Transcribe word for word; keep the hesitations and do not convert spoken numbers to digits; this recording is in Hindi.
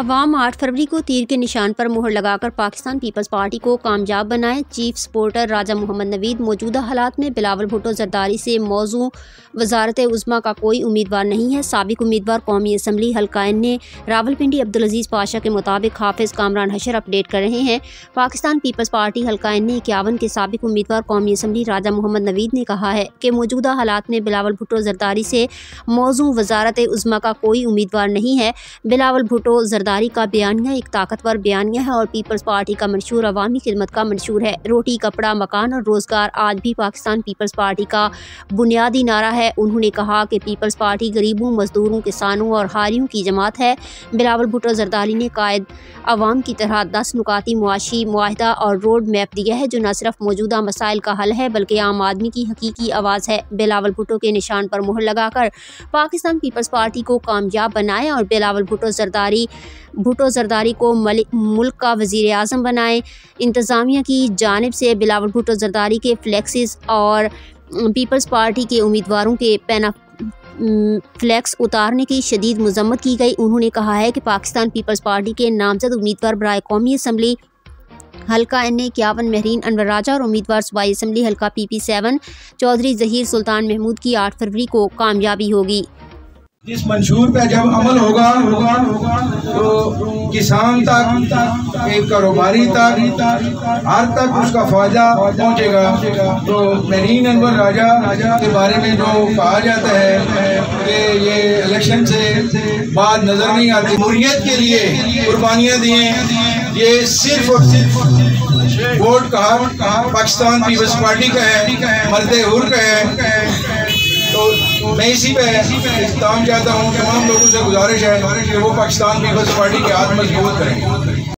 अवाम आठ फरवरी को तीर के निशान पर मुहर लगाकर पाकिस्तान पीपल्स पार्टी को कामयाब बनाए। चीफ सपोर्टर राजा मोहम्मद नवीद मौजूदा हालात में बिलावल भुट्टो जरदारी से मौजू वजारत उज़्मा का कोई उम्मीदवार नहीं है। साबिक उम्मीदवार कौमी असम्बली हल्का एन ए रावलपिंडी अब्दुल अजीज़ पाशा के मुताबिक हाफिज कामरान हशर अपडेट कर रहे हैं। पाकिस्तान पीपल्स पार्टी हल्का एन ए इक्यावन के साबिक उम्मीदवार कौमी असम्बली राजा मोहम्मद नवीद ने कहा है कि मौजूदा हालात में बिलावल भुट्टो जरदारी से मौजू वजारत उज़्मा का कोई उम्मीदवार नहीं है। बिलावल भुट्टो जरदारी का बयानिया एक ताकतवर बयानिया है और पीपल्स पार्टी का मंशूर अवामी खिदमत का मंशूर है। रोटी, कपड़ा, मकान और रोज़गार आज भी पाकिस्तान पीपल्स पार्टी का बुनियादी नारा है। उन्होंने कहा कि पीपल्स पार्टी गरीबों, मजदूरों, किसानों और हारियों की जमात है। बिलावल भुट्टो जरदारी ने कायद अवाम की तरह दस नुकाती मुआशी मुआहदा और रोड मैप दिया है जो न सिर्फ मौजूदा मसाइल का हल है बल्कि आम आदमी की हकीकी आवाज़ है। बिलावल भुट्टो के निशान पर मुहर लगाकर पाकिस्तान पीपल्स पार्टी को कामयाब बनाए और बिलावल भुट्टो जरदारी भुट्टो जरदारी को मुल्क का वज़ीर आज़म बनाए। इंतज़ामिया की जानिब से बिलावल भुट्टो जरदारी के फ्लैक्सेस और पीपल्स पार्टी के उम्मीदवारों के पैना फ्लैक्स उतारने की शदीद मजम्मत की गई। उन्होंने कहा है कि पाकिस्तान पीपल्स पार्टी के नामजद उम्मीदवार बराए कौमी असम्बली हल्का एन ए इक्यावन महरीन अनवर राजा और उम्मीदवार सूबाई असम्बली हल्का P P seven Chaudhry Zaheer Sultan Mahmood की आठ फरवरी को कामयाबी होगी। इस मंशूर पे जब अमल होगा होगा तो किसान तक, एक कारोबारी तक, हर तक उसका फायदा पहुंचेगा। तो महरीन अनवर राजा के बारे में जो कहा जाता है कि ये इलेक्शन से बाद नजर नहीं आती, जमहूरियत के लिए कुर्बानियां दिए, ये सिर्फ और सिर्फ वोट का पाकिस्तान पीपल्स पार्टी का है, मर्दे हुर का है। तो मैं इसी पे इख्तिताम चाहता हूँ। तमाम लोगों से गुजारिश है कि वो पाकिस्तान पीपल्स पार्टी के हाथ मजबूत करें।